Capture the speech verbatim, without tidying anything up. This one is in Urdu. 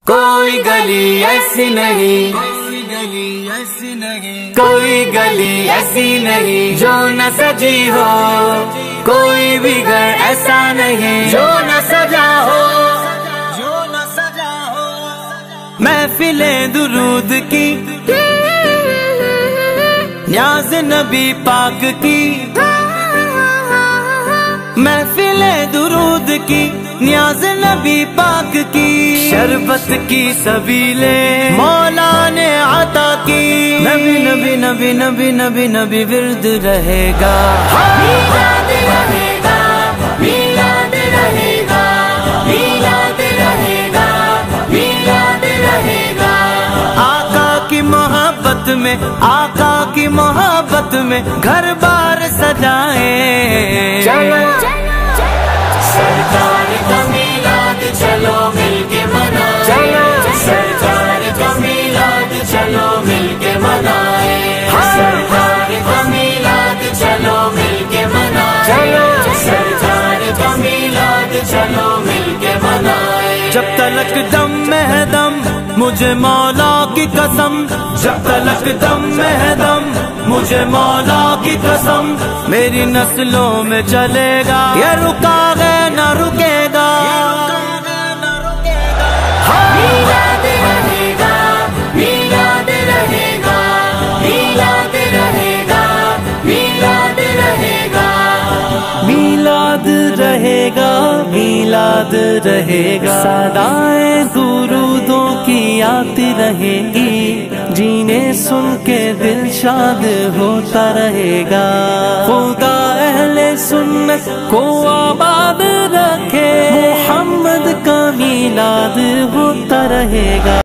کوئی گلی ایسی نہیں، کوئی گلی ایسی نہیں جو نہ سجی ہو، کوئی بھی گھر ایسا نہیں جو نہ سجا ہو، جو نہ سجا ہو۔ محفلیں درود کی، نیاز نبی پاک کی، محفلیں درود کی، نیاز نبی پاک کی، شربت کی سبیلیں مولا نے عطا کی، نبی نبی نبی نبی نبی نبی ورد رہے گا، میلاد رہے گا، میلاد رہے گا، میلاد رہے گا، میلاد رہے گا۔ آقا کی محبت میں، آقا کی محبت میں گھر بار سجائیں، چلو سرکار کا میلاد چلو مل کے منائیں، چلو سرکار کا میلاد چلو مل کے منائیں، سرکار کا میلاد چلو مل کے منائیں، چلو سرکار کا میلاد چلو مل کے منائیں۔ جب تلک دم میں دم مجھے مولا کی قسم، جب تلک دم میں دم مجھے مولا کی قسم، میری نسلوں میں چلے گا یہ رکا گے نہ رکے گا، میلاد رہے گا، میلاد رہے گا، میلاد رہے گا، میلاد رہے گا، میلاد رہے گا، میلاد رہے گا، صدائیں درودوں کی آتی رہے گی، جینے سن کے دل شاد ہوتا رہے گا، خدا اہل سنت کو آباد رکھے، محمد کا میلاد ہوتا رہے گا۔